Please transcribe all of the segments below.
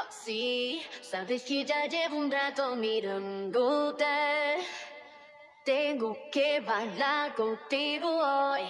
así. Sabes que ya llevo un rato mirándote. Tengo que bailar contigo hoy.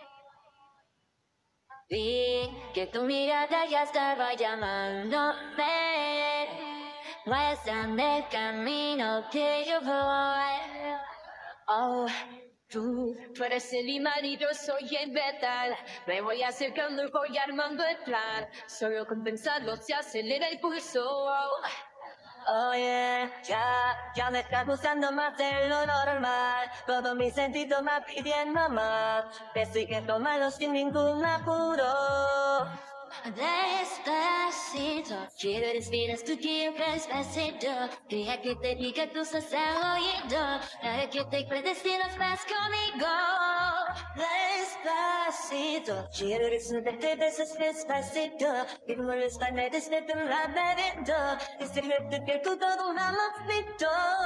Vi que tu mirada ya estaba llamándome. Muéstrame el camino que yo voy. Oh, tú eres el imán y yo soy el metal. Me voy acercando y voy armando el plan. Solo con pensarlo se acelera el pulso. Oh yeah, ya me está gustando más de lo normal. Todo mi sentido me pidiendo más. Te sigue tomando sin ningún apuro. Despacito, quiero respirar tu tiempo despacito. Deja que te diga tus estás al oído. Para que te acuerdes si no estás conmigo. Despacito, quiero resumirte despacito. Y no lo español desde tu laberinto. Este reto que tú todo un amorcito.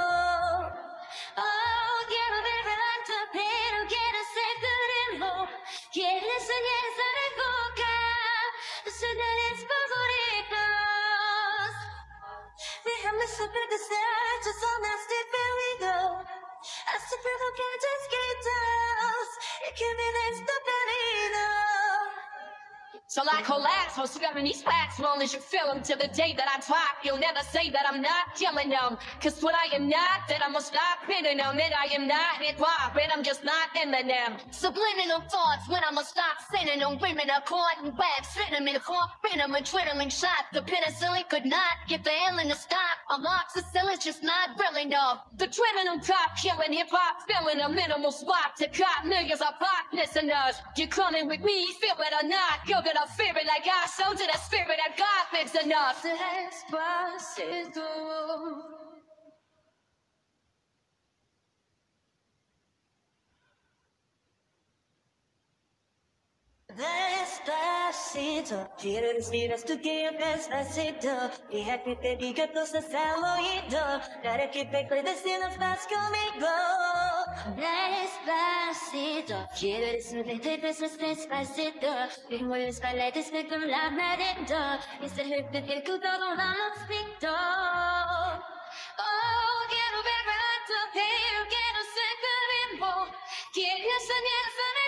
Oh, quiero ver pero quiero ser tu ritmo. Quiero soñar sobre boca. Soñares favoritos. Déjame saber que seas just so nasty, here we go. Hasta provocar tus gritos. Y que me des tu pedido. So I collapse, most seven these facts, long as you feel them till the day that I drop. You'll never say that I'm not killing them. Cause when I am not, then I must stop hitting them. And I am not hip-hop, and I'm just not Eminem. Subliminal thoughts when I'ma stop sending them. Women are caught in webs, spitting them in heart, spin them adrenaline shot. The penicillin could not get the alien to stop. Amoxicillin's just not real enough. The adrenaline cop killing hip-hop, filling a minimal swap to cop millions of pop listeners. You coming with me, feel it or not, you're gonna fear it like I so to the spirit that God thinks enough. Despacito. Despacito, quiero respirar tu tiempo despacito. Deja que te diga cosas al oído. Para que te acuerdes si no estás conmigo. Despacito, quiero desnudarte despacito. Y mueves paletes de tu laberinto. Y se repite que todo no lo explico. Oh, quiero ver tu pero quiero ser tu ritmo. Quiero soñar sobre